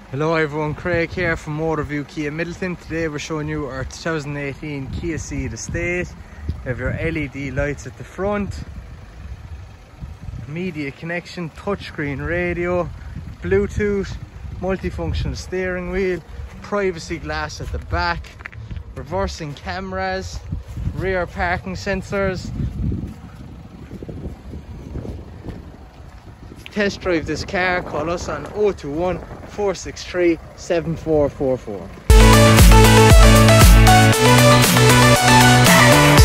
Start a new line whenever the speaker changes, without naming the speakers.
Hello everyone, Craig here from Motorview Kia Middleton. Today we're showing you our 2018 Kia Ceed Estate. You have your LED lights at the front, media connection, touchscreen radio, Bluetooth, multifunctional steering wheel, privacy glass at the back, reversing cameras, rear parking sensors. To test drive this car, call us on 021 463 7444.